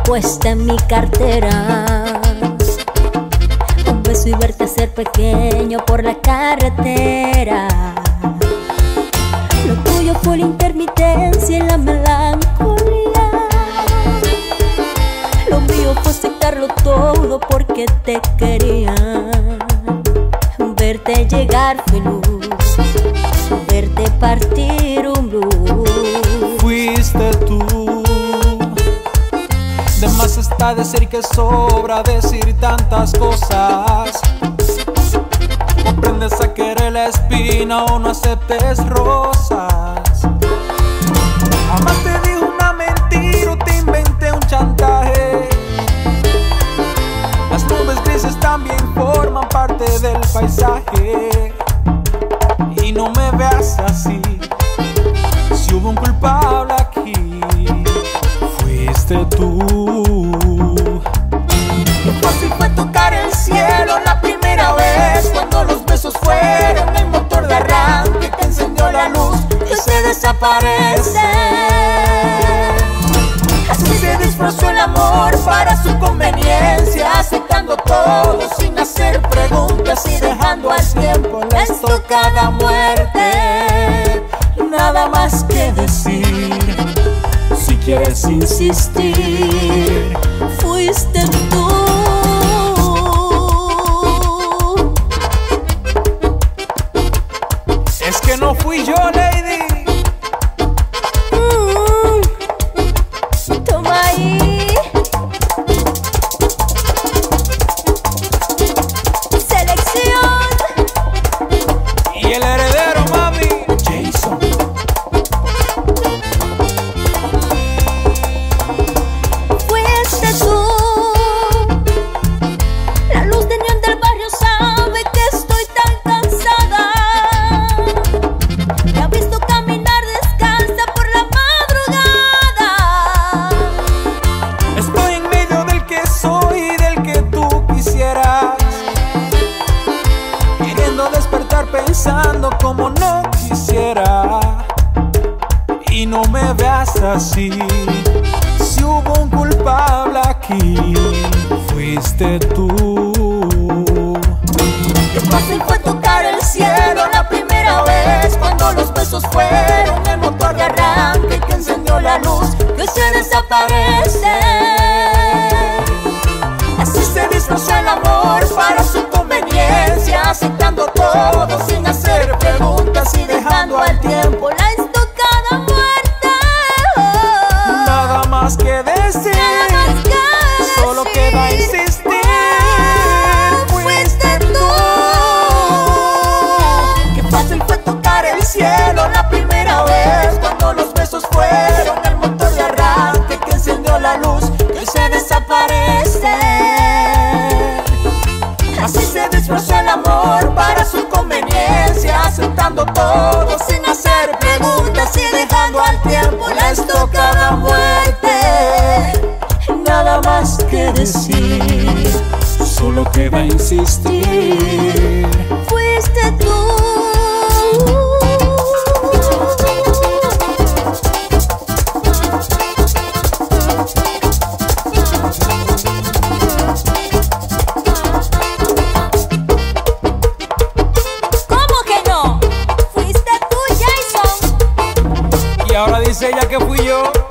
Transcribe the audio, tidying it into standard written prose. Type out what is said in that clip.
puesta en mi cartera. Un beso y verte ser pequeño por la carretera. Lo tuyo fue la intermitencia y la melancolía. Lo mío fue aceptarlo todo porque te quería. Verte llegar fue luz, verte partir un blues. Fuiste tú. De más está decir que sobra decir tantas cosas. Aprendes a querer la espina o no aceptes rosas. Jamás te dije una mentira o te inventé un chantaje. Las nubes grises también forman parte del paisaje. Y no me veas así, si hubo un culpable aquí, fuiste tú. Qué fácil fue tocar el cielo la primera vez, cuando los besos fueron el motor de arranque que encendió la luz que se desaparece. Así se disfrazó el amor para su conveniencia, aceptando todo sin hacer preguntas y dejando al tiempo la estocada muerte. Nada más que decir, si quieres insistir, Fuiste tú. Es que no fui yo, lady. Toma ahí. Selección. Y el heredero, mami, Jason. Fuiste tú. La luz de neón del barrio sabe que estoy tan cansada. Me ha visto caminar descalza por la madrugada. Estoy en medio del que soy y del que tú quisieras, queriendo despertar pensando como no quisiera. Y no me veas así, si hubo un culpable aquí, fuiste tú. qué fácil fue tocar el cielo la primera vez, cuando los besos fueron el motor de arranque que encendió la luz que se desaparece. Así se disfrazó el amor para su conveniencia, aceptando todo sin hacer preguntas y dejando al tiempo la estocada muerte. Nada más que decir, solo queda insistir. Fuiste tú. Qué fácil fue tocar el cielo la primera vez, cuando los besos fueron el motor de arranque que encendió la luz que se desaparece. Así se disfrazó el amor para su conveniencia, aceptando todo sin hacer preguntas y dejando al tiempo la estocada muerte. Nada más que decir, Solo queda insistir. Fuiste tú. ¿Cómo que no? Fuiste tú, Jason. Y ahora dice ella que fui yo.